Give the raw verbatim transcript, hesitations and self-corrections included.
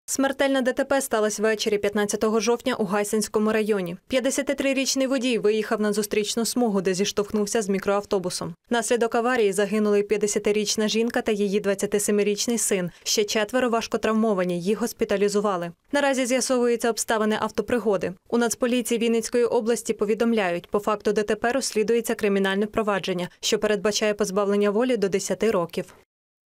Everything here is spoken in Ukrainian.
Смертельне ДТП сталося ввечері п'ятнадцятого жовтня у Гайсинському районі. п'ятдесятитрирічний водій виїхав на зустрічну смугу, де зіштовхнувся з мікроавтобусом. Внаслідок аварії загинули п'ятдесятирічна жінка та її двадцятисемирічний син. Ще четверо важко травмовані, їх госпіталізували. Наразі з'ясовуються обставини автопригоди. У Нацполіції Вінницької області повідомляють, по факту ДТП розслідується кримінальне провадження, що передбачає позбавлення волі до десяти років.